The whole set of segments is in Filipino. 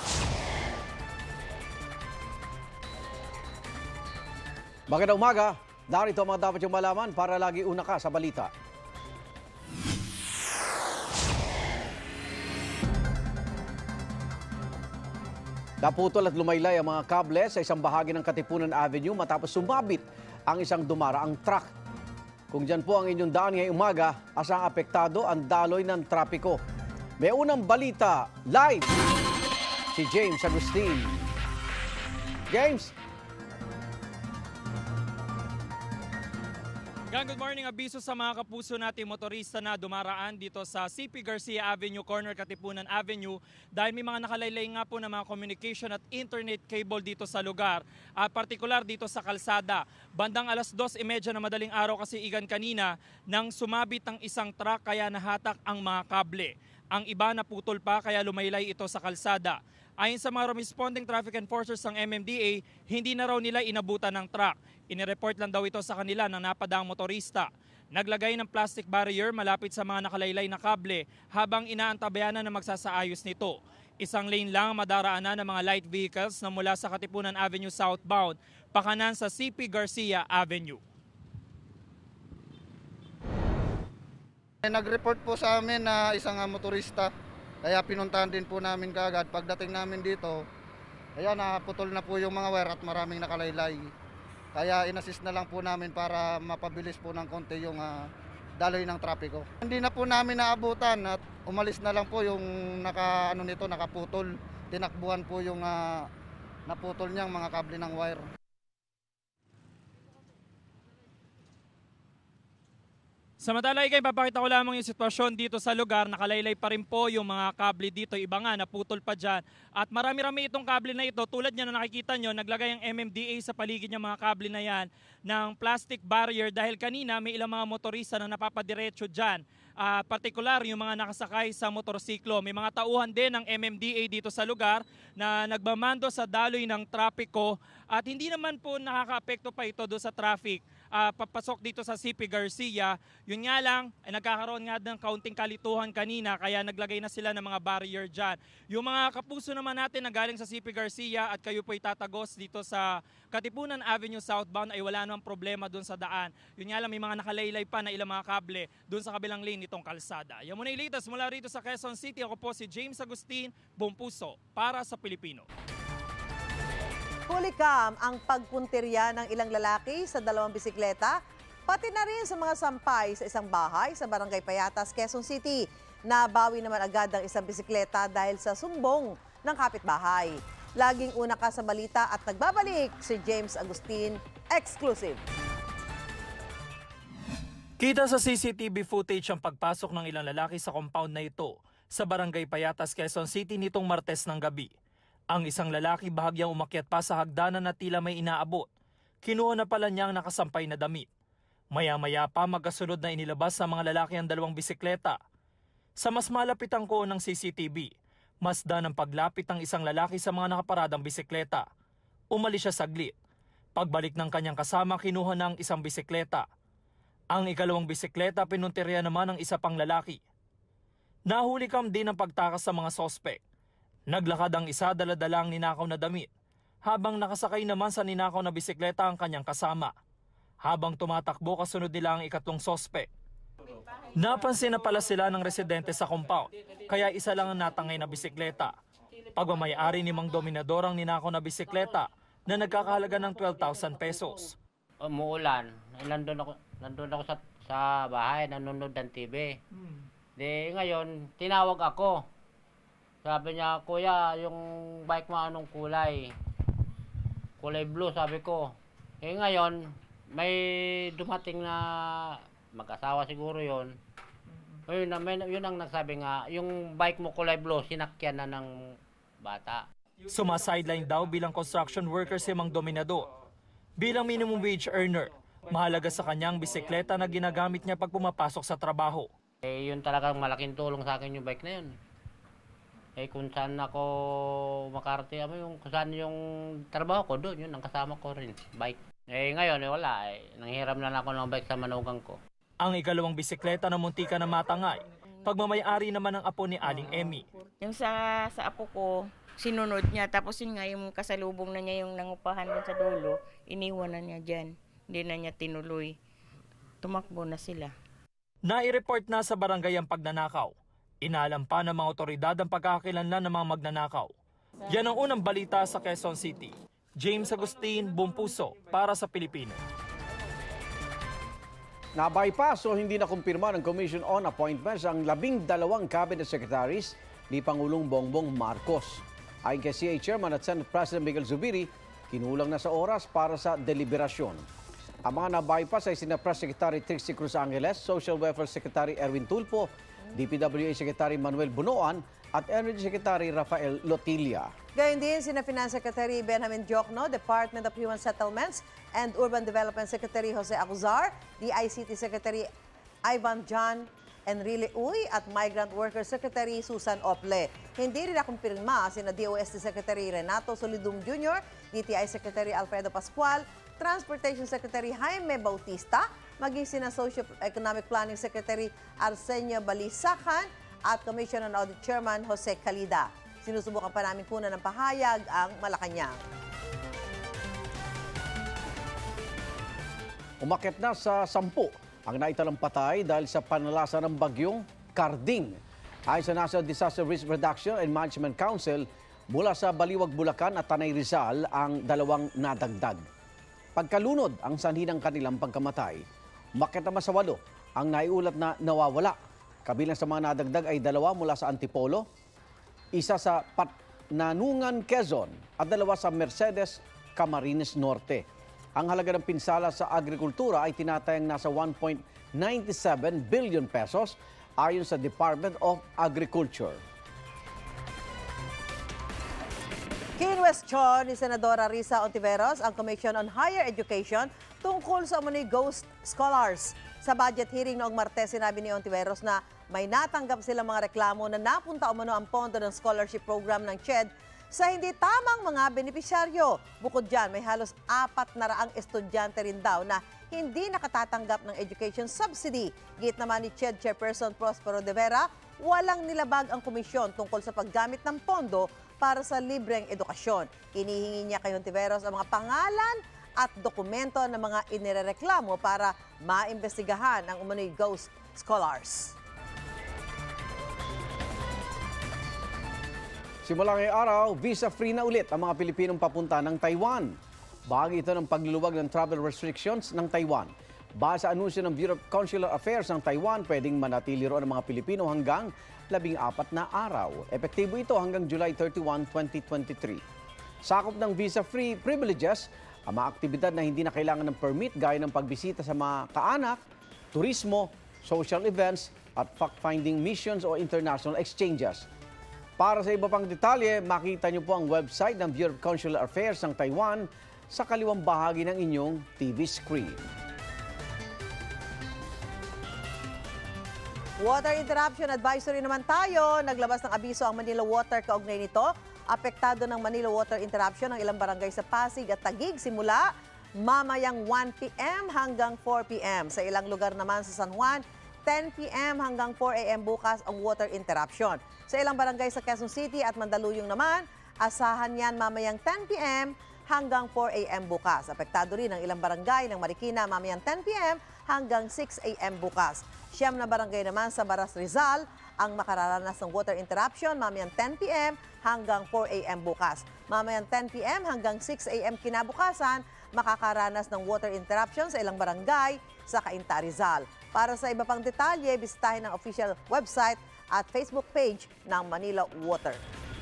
Magandang umaga. Narito ang mga dapat yung malaman para lagi una ka sa balita. Naputol at lumaylay ang mga kable sa isang bahagi ng Katipunan Avenue matapos sumabit ang isang dumaraang truck. Kung dyan po ang inyong daan ngayong umaga, asang apektado ang daloy ng trapiko. May unang balita live si James Agustin. James! Good morning, abiso sa mga kapuso nating motorista na dumaraan dito sa CP Garcia Avenue, corner Katipunan Avenue dahil may mga nakalaylay nga po ng mga communication at internet cable dito sa lugar, partikular dito sa kalsada. Bandang alas 2:30 na madaling araw kasi igan kanina nang sumabit ang isang truck kaya nahatak ang mga kable. Ang iba naputol pa kaya lumaylay ito sa kalsada. Ayon sa mga responding traffic enforcers ng MMDA, hindi na raw nila inabutan ng truck. Inireport lang daw ito sa kanila ng napadaang motorista. Naglagay ng plastic barrier malapit sa mga nakalaylay na kable habang inaantabayanan na magsasaayos nito. Isang lane lang madaraanan ng mga light vehicles na mula sa Katipunan Avenue southbound, pakanan sa CP Garcia Avenue. Nag-report po sa amin na isang motorista, kaya pinuntahan din po namin kaagad. Pagdating namin dito, ayan, naputol na po yung mga wire at maraming nakalaylay. Kaya inassist na lang po namin para mapabilis po ng konti yung daloy ng trapiko. Hindi na po namin naabutan at umalis na lang po yung nakaputol. Tinakbuhan po yung naputol niyang mga kable ng wire. Samantala, papakita ko lamang yung sitwasyon dito sa lugar. Nakalaylay pa rin po yung mga kable dito. Iba nga, naputol pa dyan. At marami-rami itong kable na ito. Tulad niya na nakikita nyo, naglagay ang MMDA sa paligid ng mga kable na yan ng plastic barrier dahil kanina may ilang mga motorista na napapadiretso dyan. Partikular yung mga nakasakay sa motorsiklo. May mga tauhan din ng MMDA dito sa lugar na nagmamando sa daloy ng trapiko at hindi naman po nakaka-apekto pa ito doon sa traffic. Papasok dito sa CP Garcia. Yun nga lang, nagkakaroon nga ng kaunting kalituhan kanina kaya naglagay na sila ng mga barrier dyan. Yung mga kapuso naman natin na galing sa CP Garcia at kayo po'y tatagos dito sa Katipunan Avenue southbound ay wala namang problema doon sa daan. Yun nga lang, may mga nakalaylay pa na ilang mga kable doon sa kabilang lane nitong kalsada. Yan muna yung latest mula rito sa Quezon City. Ako po si James Agustin, buong puso para sa Pilipino. Hulikam ang pagpuntirya ng ilang lalaki sa dalawang bisikleta, pati na rin sa mga sampay sa isang bahay sa Barangay Payatas, Quezon City. Nabawi naman agad ang isang bisikleta dahil sa sumbong ng kapitbahay. Laging una ka sa balita at nagbabalik si James Agustin, exclusive. Kita sa CCTV footage ang pagpasok ng ilang lalaki sa compound na ito sa Barangay Payatas, Quezon City nitong Martes ng gabi. Ang isang lalaki bahagyang umakyat pa sa hagdanan na tila may inaabot. Kinuha na pala niya ang nakasampay na damit. Maya-maya pa magkasunod na inilabas sa mga lalaki ang dalawang bisikleta. Sa mas malapitang ko ng CCTV, masdan ang paglapit ng isang lalaki sa mga nakaparadang bisikleta. Umalis siya saglit. Pagbalik ng kanyang kasama, kinuha ng isang bisikleta. Ang ikalawang bisikleta pinuntirya naman ng isa pang lalaki. Nahulikam din ang pagtakas sa mga sospek. Naglakad ang isa dala-dalang ninakaw na damit, habang nakasakay naman sa ninakaw na bisikleta ang kanyang kasama. Habang tumatakbo kasunod nila ang ikatlong sospek. Napansin na pala sila ng residente sa compound, kaya isa lang ang natangay na bisikleta. Pagmamayari ni Mang Dominador ang ninakaw na bisikleta na nagkakahalaga ng 12,000 pesos. Umuulan, nandun ako sa bahay, nanonood ng TV. Di ngayon, tinawag ako. Sabi niya, kuya, yung bike mo anong kulay? Kulay blue, sabi ko. Ngayon, may dumating na mag-asawa siguro yon. Yun ang nagsabi nga, yung bike mo kulay blue, sinakyan na ng bata. Sumasideline daw bilang construction worker si Mang Dominador. Bilang minimum wage earner, mahalaga sa kanyang bisikleta na ginagamit niya pag pumapasok sa trabaho. Yun talagang malaking tulong sa akin yung bike na yun. Kung saan ako makarating, kung saan yung trabaho ko, doon yun ang kasama ko rin, bike. Ngayon, wala. Nanghiram na ako ng bike sa manugang ko. Ang ikalawang bisikleta na muntika na matangay, pagmamayari naman ng apo ni Aling Emmy. Yung sa apo ko, sinunod niya. Tapos yun nga, yung kasalubong na niya yung nangupahan doon sa dulo, iniwan na niya dyan. Hindi na niya tinuloy. Tumakbo na sila. Nai-report na sa barangay ang pagnanakaw. Inaalam pa ng mga otoridad ang pagkakakilanlan ng mga magnanakaw. Yan ang unang balita sa Quezon City. James Agustin, Buong Puso, para sa Pilipino. Na-bypass o hindi na kumpirma ng Commission on Appointments ang 12 cabinet secretaries ni Pangulong Bongbong Marcos. Ayon kay CA Chairman at Senate President Miguel Zubiri, kinulang na sa oras para sa deliberasyon. Ang mga na-bypass ay sina Press Secretary Trixie Cruz Angeles, Social Welfare Secretary Erwin Tulfo, DPWA Secretary Manuel Bunoan at Energy Secretary Rafael Lotilla. Gayun din sina Finance Secretary Benjamin Diokno, Department of Human Settlements and Urban Development Secretary Jose Acuzar, DICT Secretary Ivan John Enrile Uy at Migrant Workers Secretary Susan Ople. Hindi rin nakumpirma sina DOST Secretary Renato Solidum Jr., DTI Secretary Alfredo Pascual, Transportation Secretary Jaime Bautista, maging sina Socio-Economic Planning Secretary Arsenio Balisacan at Commission on Audit Chairman Jose Calida. Sinusubukan pa namin kuna ng pahayag ang Malacanang. Umakyat na sa 10 ang naitalang patay dahil sa panalasa ng bagyong Karding. Ayon sa National Disaster Risk Reduction and Management Council, mula sa Baliwag, Bulacan at Tanay Rizal ang 2 nadagdag. Pagkalunod ang sanhi ng kanilang pagkamatay, umakyat naman sa 8 ang naiulat na nawawala. Kabilang sa mga nadagdag ay 2 mula sa Antipolo, 1 sa Patnanungan, Quezon at 2 sa Mercedes, Camarines Norte. Ang halaga ng pinsala sa agrikultura ay tinatayang nasa 1.97 billion pesos ayon sa Department of Agriculture. Kinwestiyon ni Senadora Risa Ontiveros ang Commission on Higher Education tungkol sa umano'y ghost scholars. Sa budget hearing noong Martes, sinabi ni Ontiveros na may natanggap silang mga reklamo na napunta umano ang pondo ng scholarship program ng CHED sa hindi tamang mga benepisyaryo. Bukod dyan, may halos 400 estudyante rin daw na hindi nakatatanggap ng education subsidy. Git naman ni CHED Chairperson Prospero de Vera, walang nilabag ang komisyon tungkol sa paggamit ng pondo para sa libreng edukasyon. Inihingi niya kay Ontiveros ang mga pangalan at dokumento ng mga inirereklamo para maimbestigahan ang umano'y ghost scholars. Simula ngayong araw, visa-free na ulit ang mga Pilipinong papunta ng Taiwan. Bahagi ito ng pagluluwag ng travel restrictions ng Taiwan. Base sa anunsyo ng Bureau of Consular Affairs ng Taiwan, pwedeng manatili roon ang mga Pilipino hanggang 14 na araw. Epektibo ito hanggang July 31, 2023. Sakop ng visa-free privileges ang mga aktibidad na hindi na kailangan ng permit gaya ng pagbisita sa mga kaanak, turismo, social events at fact-finding missions o international exchanges. Para sa iba pang detalye, makita niyo po ang website ng Bureau of Consular Affairs ng Taiwan sa kaliwang bahagi ng inyong TV screen. Water interruption advisory naman tayo. Naglabas ng abiso ang Manila Water kaugnay nito. Apektado ng Manila Water interruption ang ilang barangay sa Pasig at Taguig simula mamayang 1 p.m. hanggang 4 p.m. Sa ilang lugar naman sa San Juan, 10 p.m. hanggang 4 a.m. bukas ang water interruption. Sa ilang barangay sa Quezon City at Mandaluyong naman, asahan yan mamayang 10 p.m. hanggang 4 a.m. bukas. Apektado rin ang ilang barangay ng Marikina mamayang 10 p.m. hanggang 6 a.m. bukas. 9 na barangay naman sa Baras Rizal ang makararanas ng water interruption mamayang 10 p.m. hanggang 4 a.m. bukas. Mamayang 10 p.m. hanggang 6 a.m. kinabukasan, makakaranas ng water interruption sa ilang barangay sa Cainta, Rizal. Para sa iba pang detalye, bisitahin ang official website at Facebook page ng Manila Water.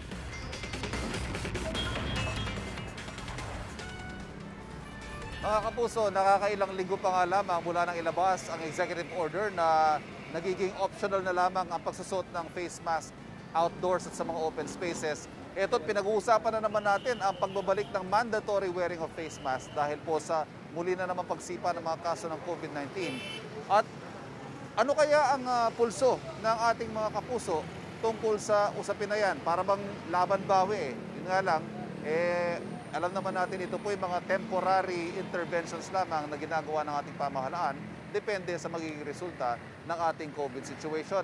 Mga kapuso, nakakailang linggo pa nga lamang mula nang ilabas ang executive order na nagiging optional na lamang ang pagsusot ng face mask outdoors at sa mga open spaces. Ito't pinag-uusapan na naman natin ang pagbabalik ng mandatory wearing of face mask dahil po sa muli na naman pagsipa ng mga kaso ng COVID-19. At ano kaya ang pulso ng ating mga kapuso tungkol sa usapin na yan? Para bang laban bawi eh. Yun nga lang, alam naman natin ito po yung mga temporary interventions lamang na ginagawa ng ating pamahalaan depende sa magiging resulta ng ating COVID situation.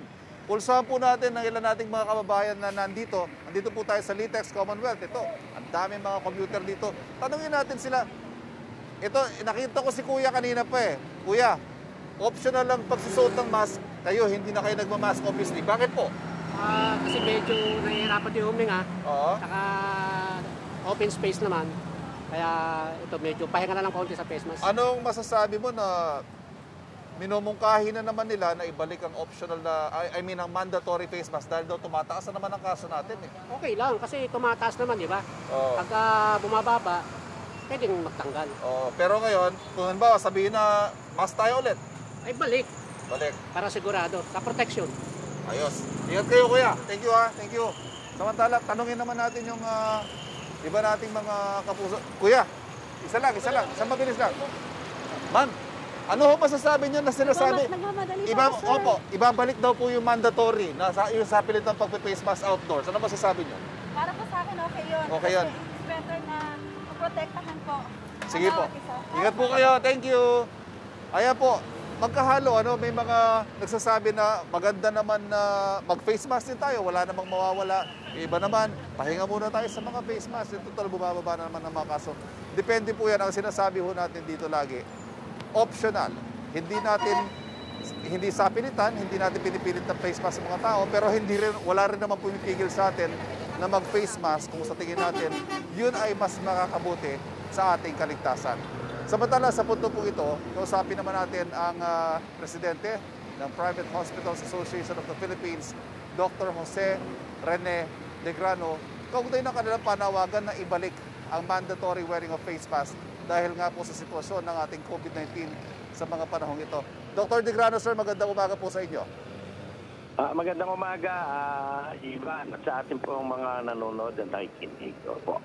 Pulsahan po natin ng ilan nating mga kababayan na nandito. Nandito po tayo sa Litex Commonwealth. Ito, ang daming mga commuter dito. Tanungin natin sila. Ito, nakita ko si Kuya kanina pa eh. Kuya, optional lang pagsusuot ng mask. Kayo, hindi na kayo nagmamask obviously. Bakit po? Kasi medyo nahihirapan yung huminga. Oo. Saka open space naman. Kaya ito medyo pahinga na lang konti sa face mask. Anong masasabi mo na minumungkahi na naman nila na ibalik ang optional na, ang mandatory face mask dahil daw tumataas na naman ang kaso natin eh. Okay lang kasi tumataas naman, di ba? Oo. Pagka bumababa, pwedeng magtanggal. Oo. Pero ngayon, kung halimbawa sabihin na mask tayo ulit, Ay balik balik. para sigurado sa protection. Ayos. Ingat kayo kuya. Thank you ha. Thank you. Samantala, tanungin naman natin yung iba nating mga kapuso. Kuya, isa lang. Isang mabilis lang. Ma'am, ano ho masasabi niyo na sinasabi? Ibabalik daw po yung mandatory na yung sa pilit ng pagpe-face mask outdoors. Ano masasabi niyo? Para po sa akin, okay yun. Okay yun. Kasi it's better na protektahan po. Sige po. Ingat po kayo. Thank you. Ayan po. Magkahalo, may mga nagsasabi na maganda naman na mag-face mask din tayo. Wala namang mawawala. Iba naman, pahinga muna tayo sa mga face mask. Yung total, bumababa na naman ng mga kaso. Depende po yan. Ang sinasabi ho natin dito lagi, optional. Hindi sa pilitan, hindi natin pinipilit ng face mask sa mga tao, pero wala rin naman pumipigil sa atin na mag-face mask kung sa tingin natin, yun ay mas makakabuti sa ating kaligtasan. Samantala, sa punto po ito, kausapin naman natin ang presidente ng Private Hospitals Association of the Philippines, Dr. Jose Rene De Grano, kaugnay ng kanilang panawagan na ibalik ang mandatory wearing of face mask dahil nga po sa sitwasyon ng ating COVID-19 sa mga panahong ito. Dr. De Grano, sir, magandang umaga po sa inyo. Magandang umaga, Ivan, at sa ating pong mga nanonood at nakikinig. Opo.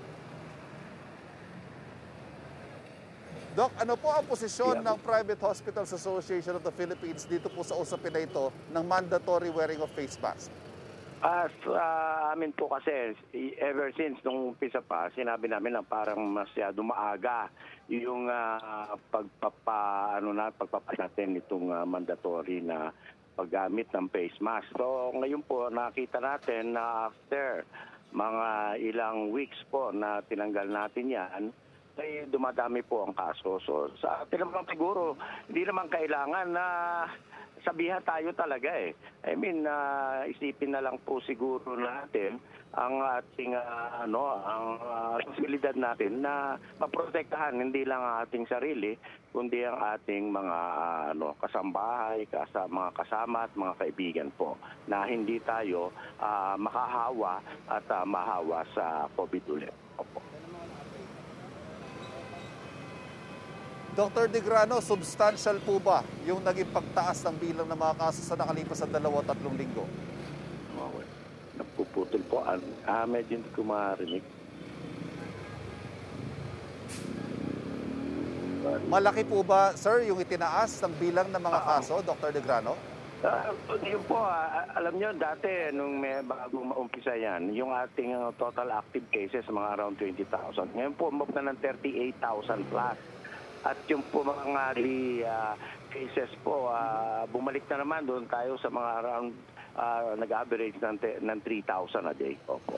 Doc, ano po ang posisyon ng Private Hospitals Association of the Philippines dito po sa usapin na ito ng mandatory wearing of face mask? Sa amin po kasi, ever since nung umpisa pa, sinabi namin na parang masyado maaga yung pagpapas natin itong mandatory na paggamit ng face mask. So ngayon po nakita natin na after mga ilang weeks po na tinanggal natin yan, ay dumadami po ang kaso. So sa atin naman siguro, hindi naman kailangan na sabihan tayo talaga eh. I mean, isipin na lang po siguro natin ang ating posibilidad natin na maprotektahan hindi lang ang ating sarili, kundi ang ating mga kasambahay, mga kasama at mga kaibigan po na hindi tayo makahawa at mahawa sa COVID ulit. Opo. Dr. De Grano, substantial po ba yung naging pagtaas ng bilang ng mga kaso sa nakalipas sa 2-3 linggo? Napuputol po. Medyo hindi ko marinig. Malaki po ba, sir, yung itinaas ng bilang ng mga kaso, Dr. De Grano? Yun po, alam nyo, dati nung bago maumpisa yan, yung ating total active cases, mga around 20,000. Ngayon po, umabot na ng 38,000 plus. At yung po mga cases po, bumalik na naman doon tayo sa mga around, nag-average ng 3,000 a day. Opo.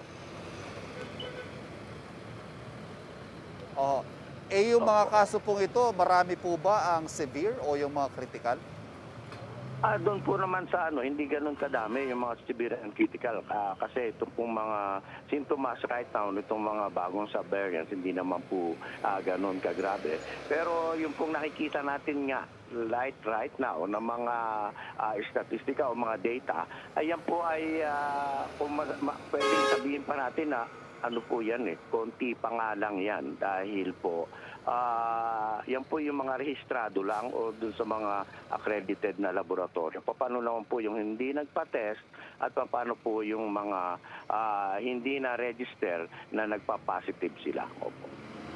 Yung mga kaso pong ito, marami po ba ang severe o yung mga critical? Doon po naman sa hindi ganun kadami yung mga severe and critical kasi itong pong mga sintomas right now nitong mga bagong subvariants hindi naman po ganun kagrabe. Pero yung pong nakikita natin nga right now ng mga statistika o mga data, ayan po ay pwedeng sabihin pa natin na ano po yan konti pa nga lang yan dahil po yan po yung mga rehistrado lang o dun sa mga accredited na laboratorio. Paano naman po yung hindi nagpa-test at paano po yung mga hindi na-register na nagpa-positive sila. Opo.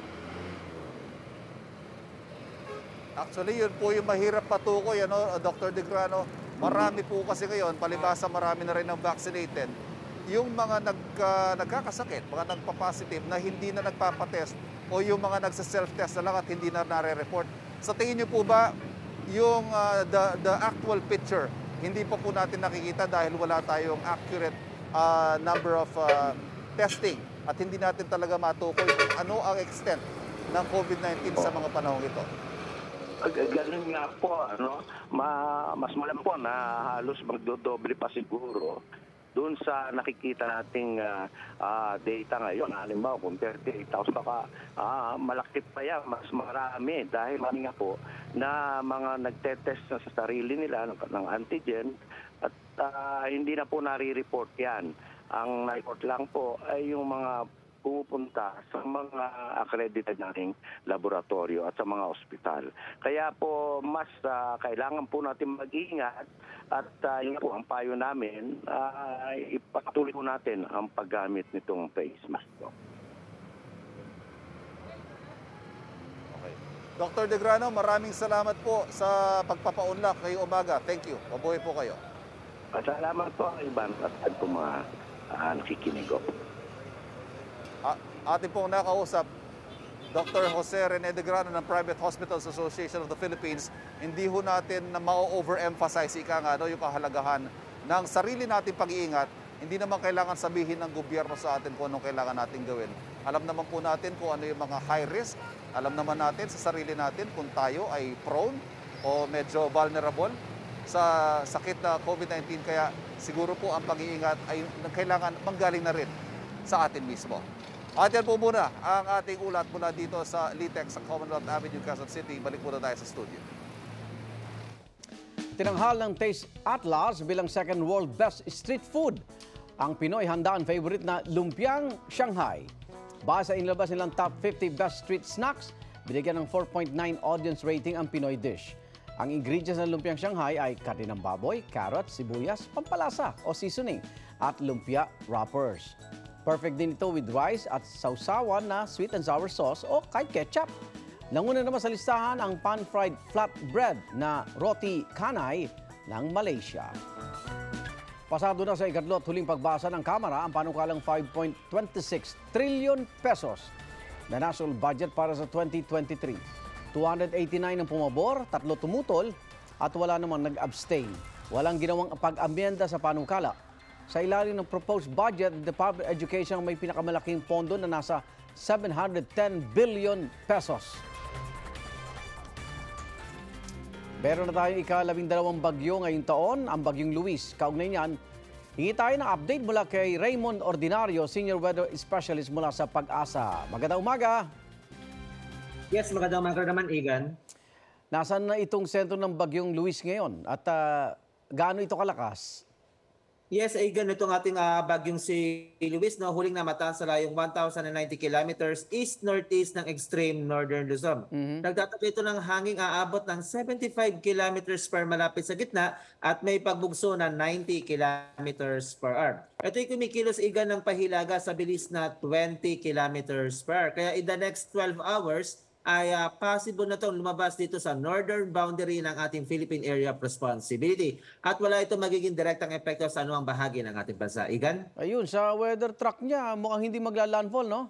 Actually, yun po yung mahirap patukoy, Dr. De Grano. Marami po kasi ngayon, palibasa marami na rin ng vaccinated. Yung mga nagkakasakit, mga nagpa-positive na hindi na nagpapatest o yung mga nagsa-self-test na lang at hindi na nare-report. Sa tingin niyo po ba yung the actual picture hindi pa po natin nakikita dahil wala tayong accurate number of testing at hindi natin talaga matukoy kung ano ang extent ng COVID-19 sa mga panahong ito. Ganun nga po, mas malam po na halos magdodoble pa siguro doon sa nakikita nating data ngayon. Halimbawa, kung 38,000 malaki pa yan, mas marami dahil mali nga po na mga nagtetest na sa sarili nila ng antigen at hindi na po nare-report yan. Ang na-report lang po ay yung mga pumupunta sa mga accredited nating laboratorio at sa mga ospital. Kaya po mas kailangan po natin mag-ingat at yun po ang payo namin, ipatuloy po natin ang paggamit nitong face mask po. Okay. Dr. De Grano, maraming salamat po sa pagpapaunlak kay Umaga. Thank you. Mabuhay po kayo. Salamat po, Ivan, at po mga nakikinig po. Ating pong nakausap, Dr. Jose Rene De Grano ng Private Hospitals Association of the Philippines. Hindi ho natin na ma-overemphasize yung kahalagahan ng sarili nating pag-iingat. Hindi naman kailangan sabihin ng gobyerno sa atin kung anong kailangan natin gawin. Alam naman po natin kung ano yung mga high risk. Alam naman natin sa sarili natin kung tayo ay prone o medyo vulnerable sa sakit na COVID-19. Kaya siguro po ang pag-iingat ay kailangan manggaling na rin sa atin mismo. At yan po muna ang ating ulat mula dito sa LITEC sa Commonwealth Avenue, Quezon City. Balik muna tayo sa studio. Tinanghal ng Taste Atlas bilang second world best street food. Ang Pinoy handaan favorite na lumpiang Shanghai. Base sa inilabas nilang top 50 best street snacks, binigyan ng 4.9 audience rating ang Pinoy dish. Ang ingredients ng lumpiang Shanghai ay karne ng baboy, carrot, sibuyas, pampalasa o seasoning at lumpia wrappers. Perfect din ito with rice at sausawan na sweet and sour sauce o kahit ketchup. Nanguna naman sa listahan ang pan-fried flatbread na roti canai ng Malaysia. Pasado na sa ikatlo at huling pagbasa ng Kamara ang panukalang 5.26 trillion pesos na national budget para sa 2023. 289 ang pumabor, 3 tumutol at wala namang nag-abstain. Walang ginawang pag-amyenda sa panukala. Sa ilalim ng proposed budget, the Department of Education may pinakamalaking pondo na nasa 710 billion pesos. Meron na tayong ika-12 bagyo ngayong taon, ang bagyong Luis. Kaugnay niyan, hingi tayo ng update mula kay Raymond Ordinario, Senior Weather Specialist mula sa Pag-asa. Magandang umaga! Yes, magandang umaga naman, Igan. Nasaan na itong sentro ng bagyong Luis ngayon at gaano ito kalakas? Yes, Igan, itong ating bagyong si Luis, no, huling namatan sa layong 1,090 kilometers east-northeast ng extreme northern Luzon. Nagtatapos ito ng hanging aabot ng 75 kilometers per malapit sa gitna at may pagbugso na 90 kilometers per hour. Ito'y kumikilos, Igan, ng pahilaga sa bilis na 20 kilometers per hour. Kaya in the next 12 hours, ay possible na itong lumabas dito sa northern boundary ng ating Philippine Area of Responsibility. At wala ito magiging direktang epekto sa anuang bahagi ng ating bansa. Igan? Ayun, sa weather track niya, mukhang hindi magla-landfall, no?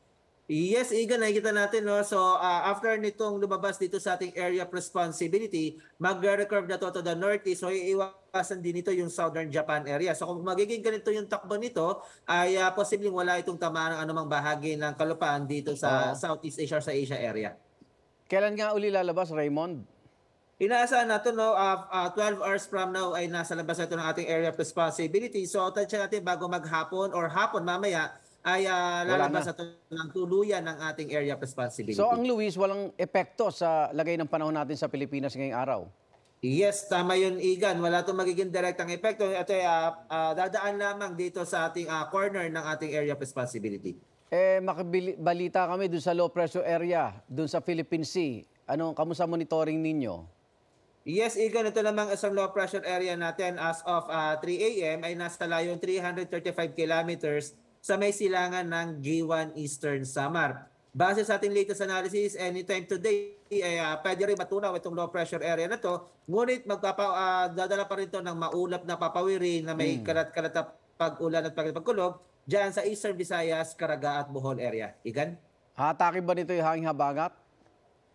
Yes, Igan, nakikita natin. No? So, after nitong lumabas dito sa ating Area of Responsibility, mag-recurve na to the northeast. So, iiwasan din ito yung southern Japan area. So, kung magiging ganito yung takbo nito, ay posibleng wala itong tamaan ng anumang bahagi ng kalupaan dito sa Southeast Asia, sa Asia area. Kailan nga uli lalabas, Raymond? Inaasahan natin, no, 12 hours from now ay nasa labas ito ng ating Area of Responsibility. So, tansya natin bago maghapon or hapon mamaya, ay lalabas ito ng tuluyan ng ating Area of Responsibility. So ang Luis, walang epekto sa lagay ng panahon natin sa Pilipinas ngayong araw? Yes, tama yun, Igan. Wala itong magiging direktang epekto. Ito ay dadaan lamang dito sa ating corner ng ating Area of Responsibility. Makibalita kami dun sa low pressure area, dun sa Philippine Sea. Kamusta monitoring ninyo? Yes, Igan, ito namang isang low pressure area natin as of 3 a.m. ay nasa layong 335 kilometers sa may silangan ng G1 Eastern Samar. Base sa ating latest analysis, anytime today, pwede rin matunaw itong low pressure area na to. Ngunit dadala pa rin ito ng maulap na papawirin na may kalat-kalat na pag-ulan at pagkulog dyan sa Eastern Visayas, Caraga at Bohol area. Igan? Hatake ba nito yung hanging habagat?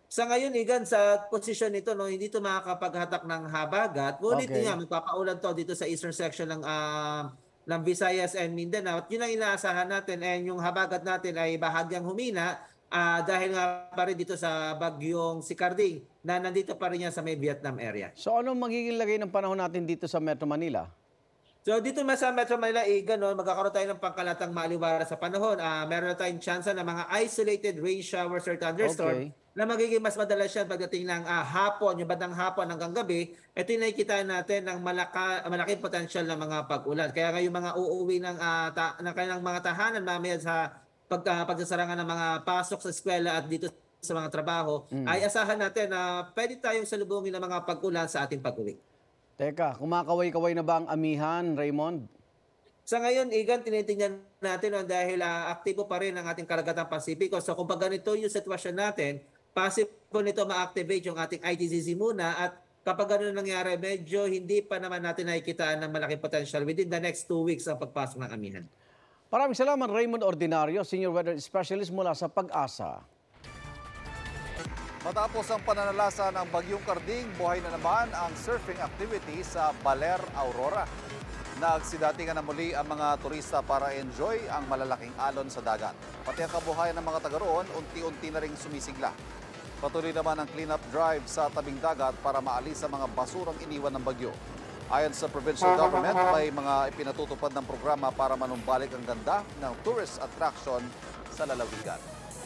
Sa ngayon, Igan, sa posisyon nito, no, hindi ito makakapaghatak ng habagat. Ngunit Okay. nga, magpapaulan to dito sa eastern section ng Visayas and Mindanao. At yun ang inaasahan natin. And yung habagat natin ay bahagyang humina dahil nga pa rin dito sa bagyong Sikarding na nandito pa rin yan sa may Vietnam area. So anong magiging lagay ng panahon natin dito sa Metro Manila? So dito sa Metro Manila, Igan, magkakaroon tayo ng pangkalatang maaliwara sa panahon. Meron na tayong chance ng mga isolated rain showers or thunderstorm na magiging mas madalas yan pagdating ng hapon, yung bandang hapon hanggang gabi. Ito yung nakikita natin ng malaking potensyal ng mga pag-ulan. Kaya ngayong mga uuwi ng kanilang mga tahanan mamaya sa pagsasarangan ng mga pasok sa eskwela at dito sa mga trabaho, ay asahan natin na pwede tayong salubungin ng mga pag-ulan sa ating pag-uwi. Teka, kumakaway-kaway na ba ang amihan, Raymond? Sa ngayon, Igan, tinitingnan natin dahil aktibo pa rin ang ating Karagatang Pasipiko. So kung ganito yung sitwasyon natin, possible nito ma-activate yung ating ITCZ muna at kapag gano'n nangyari, medyo hindi pa naman natin nakikitaan ng malaking potential within the next 2 weeks ang pagpasok ng amihan. Maraming salamat, Raymond Ordinario, Senior Weather Specialist mula sa Pag-asa. Matapos ang pananalasa ng Bagyong Karding, buhay na naman ang surfing activity sa Baler, Aurora. Nagsidatingan na muli ang mga turista para enjoy ang malalaking alon sa dagat. Pati ang kabuhayan ng mga taga roon, unti-unti na ring sumisigla. Patuloy naman ang clean-up drive sa tabing dagat para maalis ang mga basurang iniwan ng bagyo. Ayon sa provincial government, may mga ipinatutupad ng programa para manumbalik ang ganda ng tourist attraction sa lalawigan.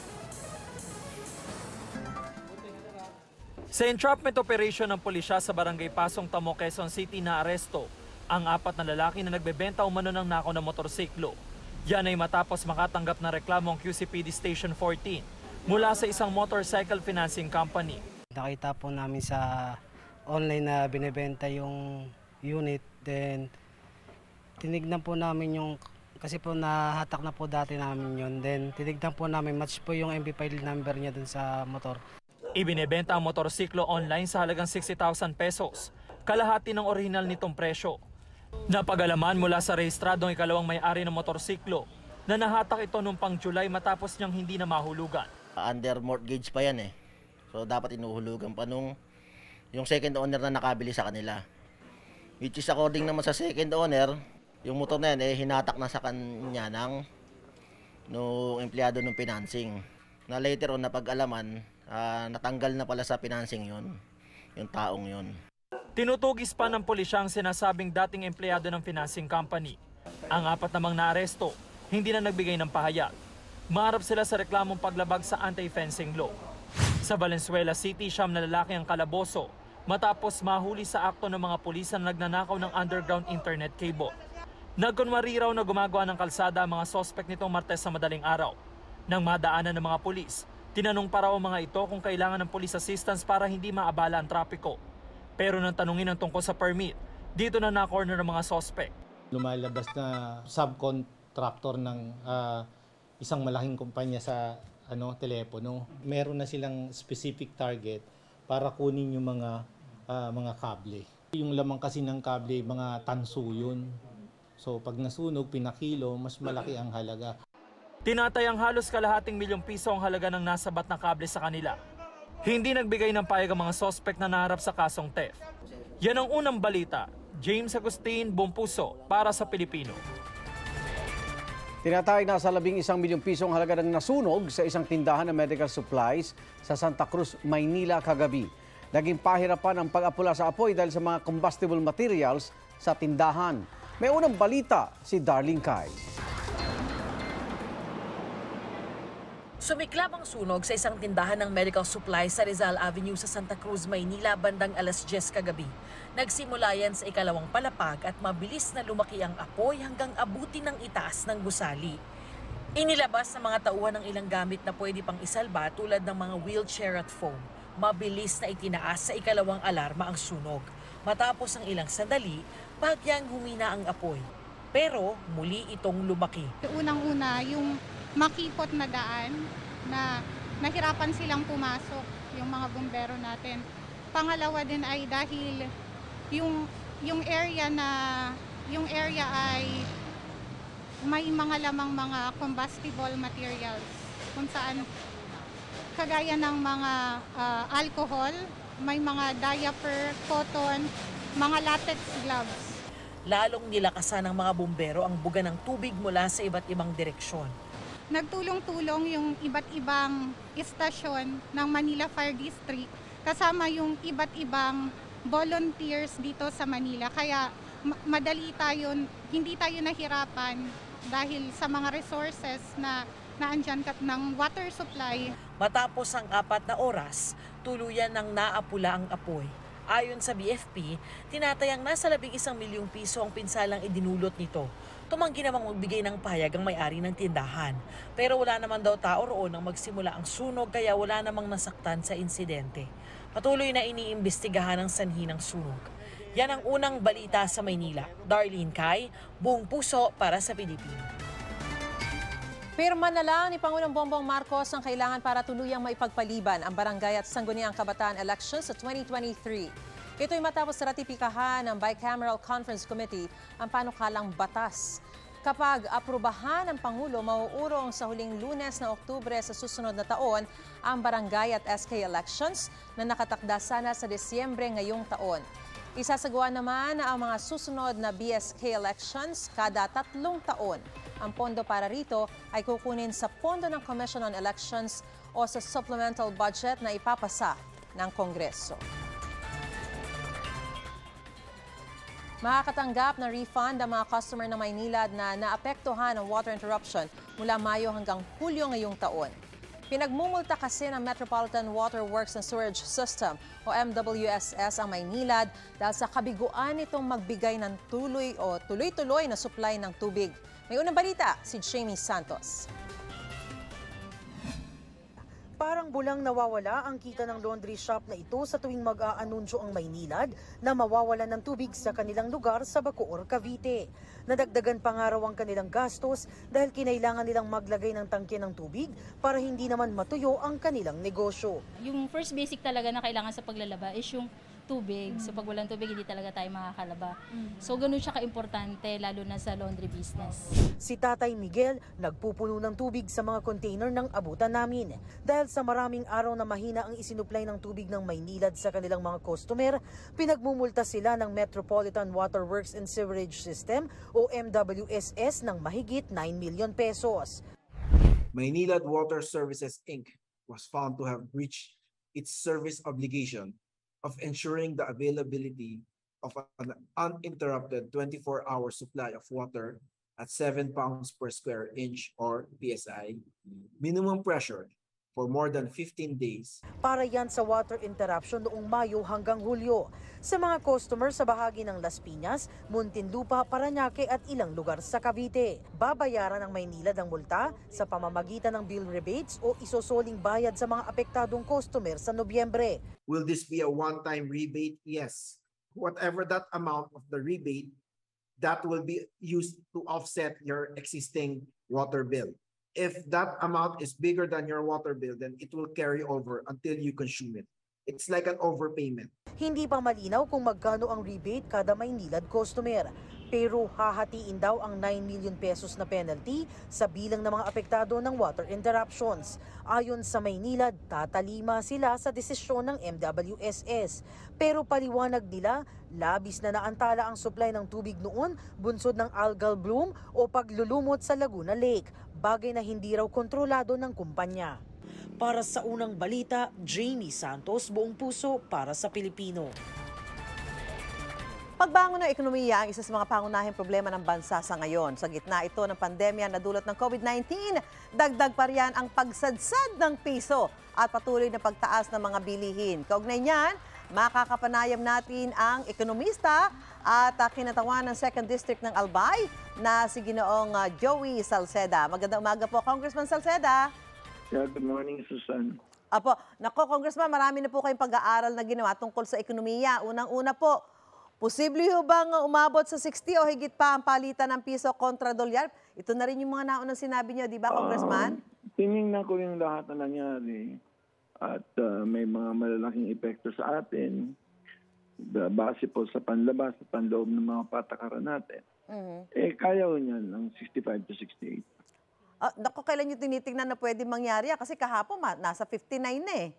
Sa entrapment operation ng pulisya sa Barangay Pasong Tamo, Quezon City na aresto ang 4 na lalaki na nagbebenta umano ng nakaw na motorsiklo. Yan ay matapos makatanggap ng reklamo ang QCPD Station 14 mula sa isang motorcycle financing company. Nakita po namin sa online na binebenta yung unit, then tinignan po namin yung, kasi po nahatak na po dati namin yun, then tinignan po namin, match po yung MB file number niya dun sa motor. Ibinebenta ang motorsiklo online sa halagang 60,000 pesos, kalahati ng orihinal nitong presyo. Napagalaman mula sa rehistradong ikalawang may-ari ng motorsiklo na nahatak ito noong pang July matapos niyang hindi na mahulugan. Under mortgage pa yan So dapat inuhulugan pa nung yung second owner na nakabili sa kanila. Which is according naman sa second owner, yung motor na yan hinatak na sa kanya ng empleyado ng financing. Na later on napag-alaman, natanggal na pala sa financing yun, yung taong yun. Tinutugis pa ng pulisya ang sinasabing dating empleyado ng financing company. Ang 4 namang naaresto, hindi na nagbigay ng pahayag. Maharap sila sa reklamong paglabag sa anti-fencing law. Sa Valenzuela City, 9 na lalaki ang kalaboso matapos mahuli sa akto ng mga pulis na nagnanakaw ng underground internet cable. Nagkunwari raw na gumagawa ng kalsada ang mga sospek nitong Martes sa madaling araw. Nang madaanan ng mga pulis, tinanong pa raw ang mga ito kung kailangan ng police assistance para hindi maabala ang trapiko. Pero nang tanungin ang tungkol sa permit, dito na na-corner ng mga sospek. Lumalabas na subcontractor ng isang malaking kumpanya sa telepono. Meron na silang specific target para kunin yung mga kable. Yung lamang kasi ng kable, mga tanso yun. So pag nasunog, pinakilo, mas malaki ang halaga. Tinatayang halos kalahating milyong piso ang halaga ng nasabat na kable sa kanila. Hindi nagbigay ng payag ang mga sospek na naharap sa kasong theft. Yan ang unang balita. James Agustin, Bumpuso, para sa Pilipino. Tinatayag na sa 11 milyong pisong halaga ng nasunog sa isang tindahan ng medical supplies sa Santa Cruz, Maynila kagabi. Naging pahirapan ang pag-apula sa apoy dahil sa mga combustible materials sa tindahan. May unang balita si Darlene Kai. Sumiklab ang sunog sa isang tindahan ng medical supplies sa Rizal Avenue sa Santa Cruz, Maynila bandang alas 10 kagabi. Nagsimula yan sa ikalawang palapag at mabilis na lumaki ang apoy hanggang abutin ng itaas ng gusali. Inilabas sa mga tauhan ng ilang gamit na pwede pang isalba tulad ng mga wheelchair at foam. Mabilis na itinaas sa ikalawang alarma ang sunog. Matapos ang ilang sandali, bagyang humina ang apoy. Pero muli itong lumaki. Unang-una, yung makipot na daan na nahirapan silang pumasok yung mga bumbero natin. Pangalawa din ay dahil yung area ay may mga lamang mga combustible materials kung saan kagaya ng mga alcohol, may mga diaper, cotton, mga latex gloves. Lalong nilakasan ng mga bumbero ang buga ng tubig mula sa iba't ibang direksyon. Nagtulong-tulong yung iba't ibang istasyon ng Manila Fire District kasama yung iba't ibang volunteers dito sa Manila. Kaya madali tayo, hindi tayo nahirapan dahil sa mga resources na naandyan ng water supply. Matapos ang 4 na oras, tuluyan ng naapula ang apoy. Ayon sa BFP, tinatayang nasa 11 milyong piso ang pinsalang idinulot nito. Tumanggi namang magbigay ng payag ang may-ari ng tindahan. Pero wala naman daw tao roon nang magsimula ang sunog kaya wala namang nasaktan sa insidente. Patuloy na iniimbestigahan ang sanhi ng sunog. Yan ang unang balita sa Maynila. Darlene Kai, Buong Puso para sa Pilipino. Pirma na lang ni Pangulong Bongbong Marcos ang kailangan para tuluyang maipagpaliban ang barangay at sangguniang kabataan elections sa 2023. Ito'y matapos ratipikahan ng Bicameral Conference Committee ang panukalang batas. Kapag aprubahan ng Pangulo, mauurong sa huling Lunes na Oktubre sa susunod na taon ang barangay at SK elections na nakatakda sana sa Disyembre ngayong taon. Isasagawa naman ang mga susunod na BSK elections kada 3 taon. Ang pondo para rito ay kukunin sa pondo ng Commission on Elections o sa supplemental budget na ipapasa ng Kongreso. Makakatanggap na refund ang mga customer ng Maynilad na naapektuhan ng water interruption mula Mayo hanggang Hulyo ngayong taon. Pinagmumulta kasi ng Metropolitan Water Works and Sewerage System o MWSS ang Maynilad dahil sa kabiguan nitong magbigay ng tuloy-tuloy na supply ng tubig. May unang balita, si Jamie Santos. Parang bulang nawawala ang kita ng laundry shop na ito sa tuwing mag-aanunsyo ang Maynilad na mawawalan ng tubig sa kanilang lugar sa Bacoor, Cavite. Nadagdagan pa nga raw ang kanilang gastos dahil kinailangan nilang maglagay ng tangke ng tubig para hindi naman matuyo ang kanilang negosyo. Yung first basic talaga na kailangan sa paglalaba is yung tubig. So pag walang tubig, hindi talaga tayo makakalaba. So ganun siya ka-importante, lalo na sa laundry business. Si Tatay Miguel nagpupuno ng tubig sa mga container ng abutan namin. Dahil sa maraming araw na mahina ang isinuplay ng tubig ng Maynilad sa kanilang mga customer, pinagmumulta sila ng Metropolitan Water Works and Sewerage System o MWSS ng mahigit 9 million pesos. Maynilad Water Services Inc. was found to have breached its service obligation of ensuring the availability of an uninterrupted 24-hour supply of water at 7 pounds per square inch or PSI, minimum pressure for more than 15 days. Para yan sa water interruption noong Mayo hanggang Hulyo. Sa mga customer sa bahagi ng Las Piñas, Muntinlupa, Parañaque at ilang lugar sa Cavite. Babayaran ng Maynilad ang multa sa pamamagitan ng bill rebates o isosoling bayad sa mga apektadong customer sa Nobyembre. Will this be a one-time rebate? Yes. Whatever that amount of the rebate, that will be used to offset your existing water bill. If that amount is bigger than your water bill, then it will carry over until you consume it. It's like an overpayment. Hindi pa malinaw kung magkano ang rebate kada Maynilad customer. Pero hahatiin daw ang 9 million pesos na penalty sa bilang ng mga apektado ng water interruptions. Ayon sa Maynilad, tatalima sila sa desisyon ng MWSS. Pero paliwanag nila, labis na naantala ang supply ng tubig noon, bunsod ng algal bloom o paglulumot sa Laguna Lake, bagay na hindi raw kontrolado ng kumpanya. Para sa unang balita, Jamie Santos, Buong Puso para sa Pilipino. Pagbangon ng ekonomiya ang isa sa mga pangunahing problema ng bansa sa ngayon. Sa gitna ito ng pandemya na dulot ng COVID-19, dagdag pa riyan ang pagsadsad ng piso at patuloy na pagtaas ng mga bilihin. Kaugnay niyan, makakapanayam natin ang ekonomista at kinatawan ng 2nd District ng Albay na si Ginoong Joey Salceda. Magandang umaga po, Congressman Salceda. Yeah, good morning, Susan. Apo, nako Congressman, marami na po kayong pag-aaral na ginawa tungkol sa ekonomiya. Unang-una po, posible ho bang umabot sa 60 o higit pa ang palitan ng piso kontra dolyar? Ito na rin yung mga naunang sinabi niyo, di ba, Congressman? Tinignan ko yung lahat na nangyari at may mga malalaking epekto sa atin base po sa panlabas at panloob ng mga patakaran natin. Kaya ho niyan ng 65 to 68. Naku, kailan nyo tinitingnan na pwede mangyari yan? Kasi kahapon, nasa 59 na eh.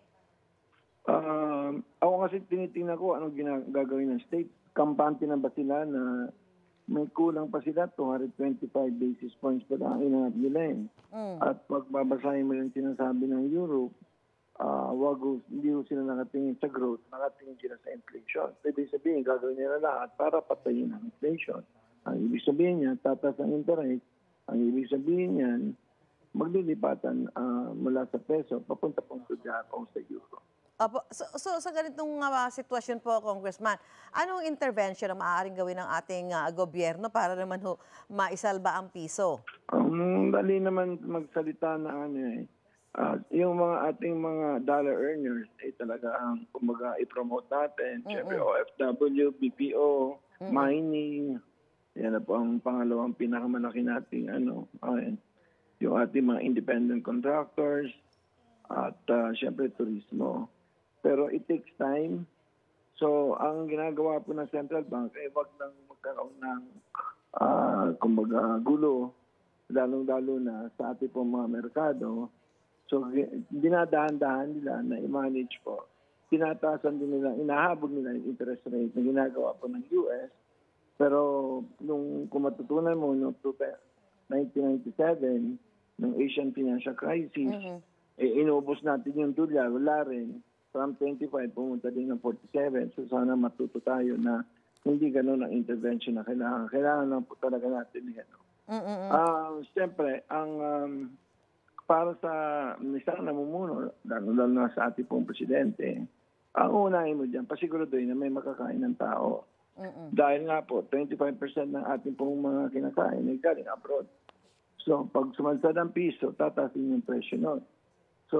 Ako kasi tinitingnan ko anong gagawin ng state. Kampante na ba sila na may kulang pa sila, 225 basis points pa lang inanap nila eh. At pag babasahin mo yung sinasabi ng Europe, hindi ko sila nakatingin sa growth, nakatingin sila sa inflation. Pwede sabihin, gagawin nila lahat para patayin ang inflation. Ang ibig sabihin niya, tatas ang interest. Ang ibig sabihin niyan, maglilipatan mula sa peso, papunta pong sa Japan o sa euro. So sa ganitong sitwasyon po, Congressman, anong intervention ang maaaring gawin ng ating gobyerno para naman maisalba ang piso? Dali naman magsalita na yung mga ating mga dollar earners ay talaga ang kumbaga i-promote natin. Siyempre OFW, BPO, mining, yan na po ang pangalawang pinakamalaki nating yung ating mga independent contractors at siyempre turismo. Pero it takes time. So ang ginagawa po ng Central Bank ay wag nang magkaroon ng kumbaga gulo, lalong-lalo na sa ating pong mga merkado. So, dinadahan-dahan nila na i-manage po. Tinatasan din nila, inahabog nila yung interest rate na ginagawa po ng US. Pero, kung matutunan mo, noong 1997, ng Asian Financial Crisis, inubos natin yung dolyar, wala rin. From 25, pumunta din ng 47. So, sana matuto tayo na hindi ganun ang intervention na kailangan. Kailangan lang po talaga natin yan. Siyempre, para sa isang namumuno, lalo na sa ating pong presidente, ang unahin mo dyan, pasiguraduhin na may makakain ng tao. Dahil nga po, 25% ng ating pong mga kinakain ay galing abroad. So, pag sumansad ang piso, tatasin yung presyo nun. So,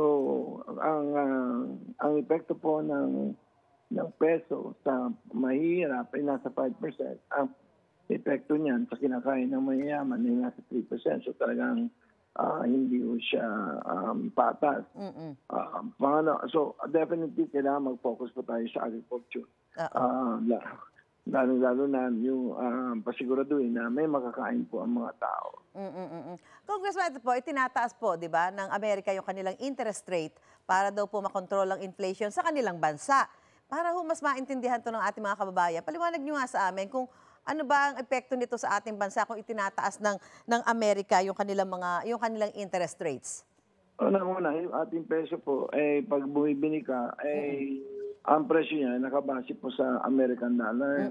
ang epekto po ng peso sa mahihirap ay nasa 5%. Ang epekto niyan sa kinakain ng mayayaman ay nasa 3%. So, talagang hindi ko siya patas. So, definitely, kailangan mag-focus po tayo sa agriculture. Lalo na yung pasiguraduhin na may makakain po ang mga tao. Congressman, ito po, itinataas po, di ba, ng Amerika yung kanilang interest rate para daw po makontrol ang inflation sa kanilang bansa. Para mas maintindihan to ng ating mga kababayan, paliwanag nyo nga sa amin kung ano ba ang epekto nito sa ating bansa kung itinataas ng Amerika yung kanilang interest rates? Una, yung ating peso po, pag bumibili ka, ang presyo niya nakabase po sa American dollar.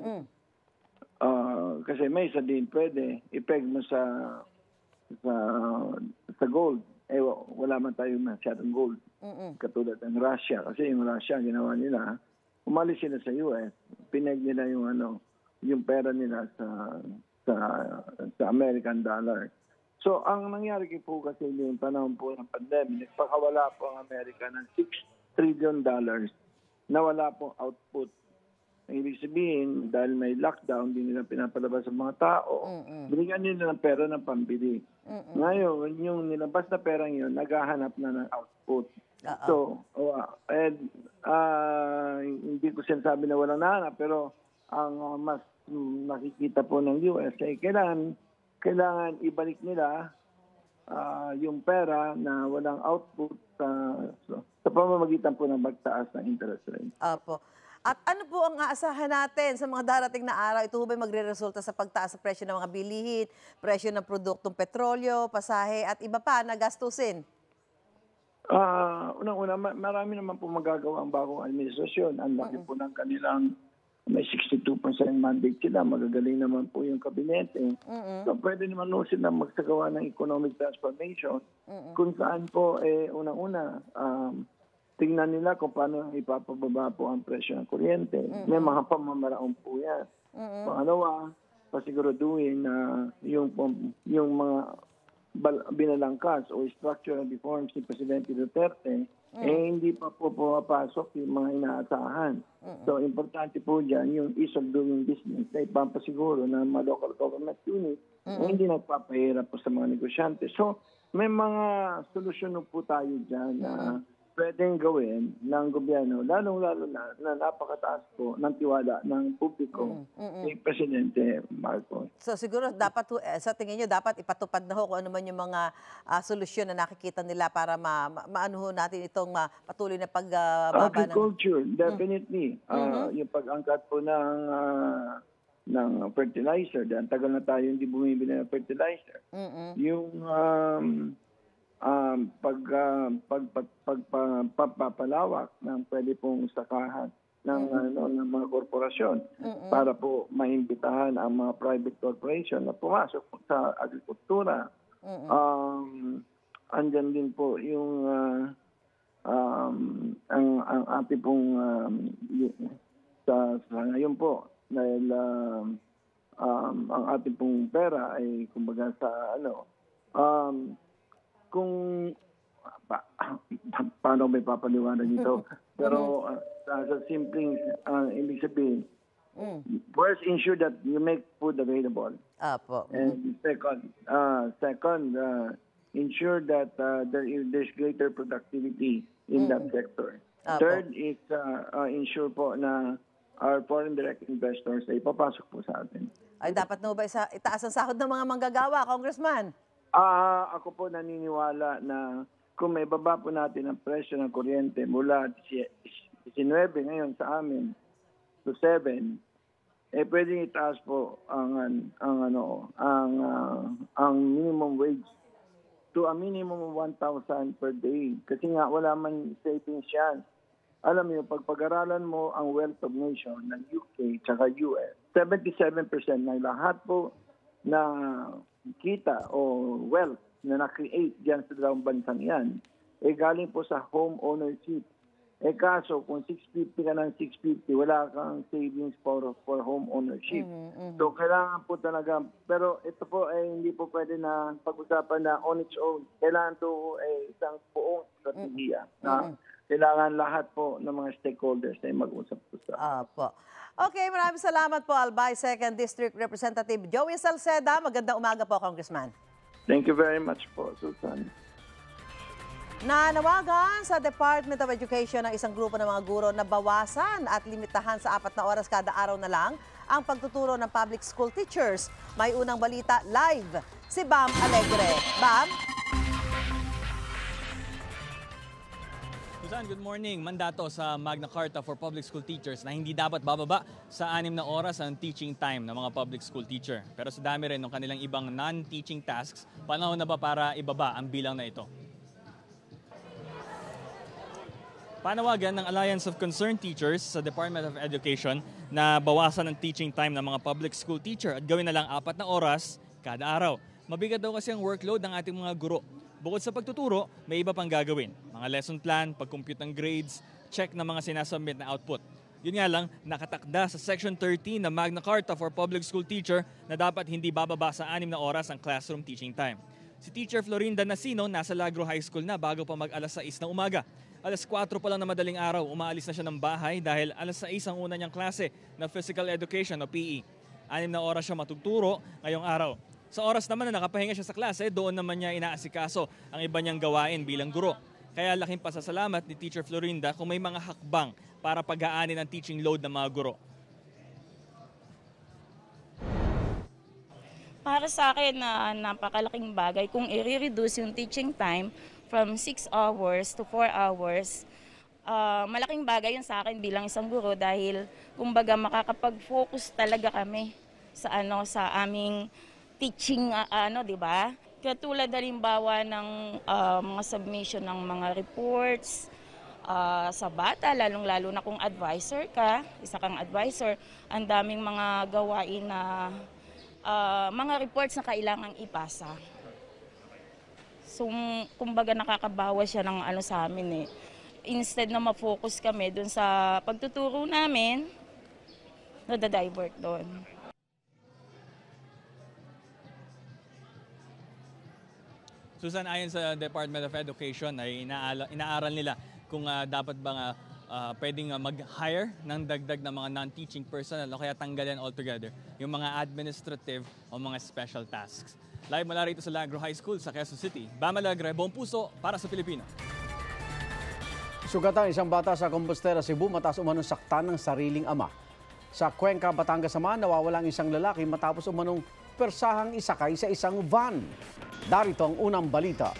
Kasi may isa din pwede ipeg mo sa gold. Wala man tayo masyadong gold. Katulad ng Russia. Kasi yung Russia, ginawa nila, umalis sila sa US. Pineg nila yung pera nila sa American dollar. So, ang nangyari po kasi yung panahon po ng pandemic, nagpakawala po ang Amerika ng $6 trillion na wala pong output. Ang ibig sabihin, dahil may lockdown, hindi nila pinapalabas sa mga tao, binigyan nila ng pera ng pambili. Ngayon, yung nilabas na perang yun, naghahanap na ng output. So, hindi ko sinasabi na walang nahanap, pero ang mas nakikita po ng US ay kailangan ibalik nila yung pera na walang output sa pamamagitan po ng magtaas ng interest rate. Apo. At ano po ang aasahan natin sa mga darating na araw? Ito ba magre-resulta sa pagtaas sa presyo ng mga bilihin, presyo ng produktong petrolyo, pasahe at iba pa na gastusin? Unang-una, marami naman po magagawa ang bagong administrasyon. Ang laki po ng kanilang may 62% mandate sila. Magagaling naman po yung kabinete. So, pwede naman po sila magsagawa ng economic transformation kung saan po, unang-una, tingnan nila kung paano ipapababa po ang presyo ng kuryente. May mga pamamaraon po yan. Pangalawa, pasiguraduhin na yung mga binalangkas o structural reforms ni Presidente Duterte hindi pa po pumapasok yung mga inaasahan. So, importante po dyan yung ease of doing business na ipapasiguro na mga local government unit hindi nagpapahirap po sa mga negosyante. So, may mga solusyon po tayo dyan na pwedeng gawin ng gobyerno, lalong-lalo na napakataas po ng tiwala ng publiko kay Presidente Marcos. So siguro dapat sa tingin niyo dapat ipatupad na ho kung ano man yung mga solusyon na nakikita nila para maano ho natin itong patuloy na pagbaba Agriculture, definitely. Yung pag-angkat po ng fertilizer, dahil tagal na tayo hindi bumibili ng fertilizer. Yung pagpapalawak ng pwede pong sakahan ng mga korporasyon para po maimbitahan ang mga private corporation na pumasok sa agrikultura. Andyan din po yung ang ating pong sa ngayon po dahil ang ating pong pera ay kumbaga sa kung paano may papaliwanag ito. Pero sa simpleng ibig sabihin, first ensure that you make food available. And second, ensure that there's greater productivity in that sector. Third is ensure po na our foreign direct investors ay papasok po sa atin. Ay dapat na ba itaas ang sahod ng mga manggagawa, Congressman? Ako po naniniwala na kung may baba po natin ang presyo ng kuryente mula 19 ngayon sa amin to 7, pwedeng itaas po ang minimum wage to a minimum of 1,000 per day. Kasi nga wala man savings yan. Alam niyo, pag pag-aralan mo ang wealth of nation ng UK at US, 77% ng lahat po na kita o wealth na na-create diyan sa dalawang bansang yan, galing po sa home ownership. Kaso, kung 650 ka ng 650, wala kang savings for home ownership. So, kailangan po talaga, pero ito po ay hindi po pwede na pag-usapan na on its own. Kailangan to isang buong strategiya na kailangan lahat po ng mga stakeholders ay mag-usap po sa. Okay, maraming salamat po, Albay 2nd District Representative Joey Salceda. Magandang umaga po, Congressman. Thank you very much po, Susan. Nanawagan sa Department of Education ng isang grupo ng mga guro na bawasan at limitahan sa 4 na oras kada araw na lang ang pagtuturo ng public school teachers. May unang balita live, si Bam Alegre. Bam? Susan, good morning. Mandato sa Magna Carta for Public School Teachers na hindi dapat bababa sa 6 na oras ang teaching time ng mga public school teacher. Pero sa dami rin ng kanilang ibang non-teaching tasks, panahon na ba para ibaba ang bilang na ito? Panawagan ng Alliance of Concerned Teachers sa Department of Education na bawasan ang teaching time ng mga public school teacher at gawin na lang 4 na oras kada araw. Mabigat daw kasi ang workload ng ating mga guro. Bukod sa pagtuturo, may iba pang gagawin. Mga lesson plan, pag-compute ng grades, check ng mga sinasubmit na output. Yun nga lang, nakatakda sa Section 13 ng Magna Carta for Public School Teacher na dapat hindi bababa sa 6 na oras ang classroom teaching time. Si Teacher Florinda Nasino nasa Lagro High School na bago pa mag-alas 6 ng umaga. Alas 4 pa lang na madaling araw, umaalis na siya ng bahay dahil alas 6 ang una niyang klase na Physical Education o PE. 6 na oras siya matuturo ngayong araw. Sa oras naman na nakapahinga siya sa klase, doon naman niya inaasikaso ang iba niyang gawain bilang guro. Kaya laking pasasalamat ni Teacher Florinda kung may mga hakbang para pag-aanin ang teaching load ng mga guro. Para sa akin na napakalaking bagay kung i-reduce yung teaching time from 6 hours to 4 hours. Malaking bagay yun sa akin bilang isang guro dahil kumbaga makakapag-focus talaga kami sa aming teaching di ba? Katulad halimbawa ng mga submission ng mga reports sa bata, lalong-lalo na kung advisor ka, isa kang advisor, ang daming mga gawain na mga reports na kailangang ipasa. So, kumbaga nakakabawas siya ng sa amin Instead na ma-focus kami dun sa pagtuturo namin, nada-divert doon. Susan, ayon sa Department of Education ay inaaral nila kung dapat ba pwedeng mag-hire ng dagdag na mga non-teaching personnel o kaya tanggalin altogether yung mga administrative o mga special tasks. Live mula rito sa Lagro High School sa Quezon City, Bam Alegre, buong puso para sa Pilipino. Sugatan isang bata sa Compostela, Cebu matapos umanong saktan ng sariling ama. Sa Cuenca, Batangas naman, nawawala ang isang lalaki matapos umanong persahang isakay sa isang van. Darito ang unang balita.